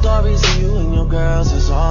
stories of you and your girls is all